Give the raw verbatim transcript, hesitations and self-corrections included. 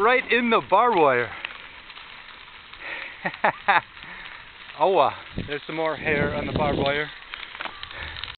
right in the barbed wire. Oh, uh, there's some more hair on the barbed wire.